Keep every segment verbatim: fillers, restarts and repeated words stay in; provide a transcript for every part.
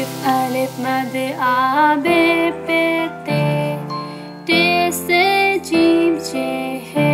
Alif mad a b p t t se jim j he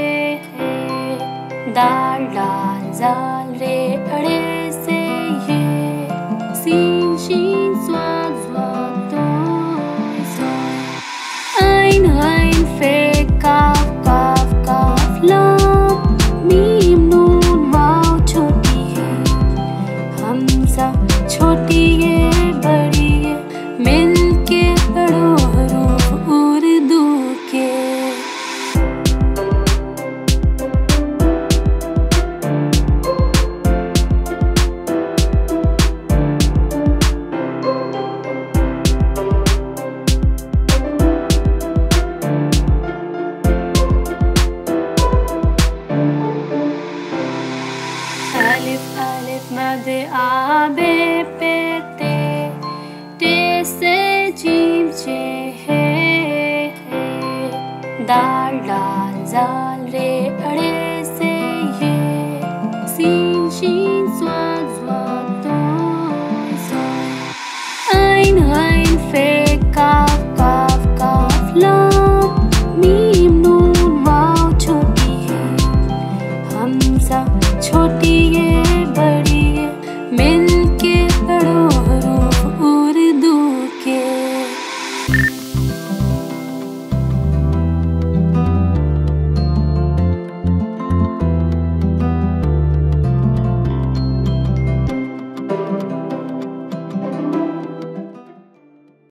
dal dal zal re re se ye sin shin zwa zwa do so ein ein fe kaf kaf kaf lam mim noon वाव छोटी है हमजा छोटी है बड़ी है मिलके पढ़ो हरूफ उर्दू के Alif alif mad a b p t t se jim j he dal dal zal re re se ye sin shin zwa zwa do so ein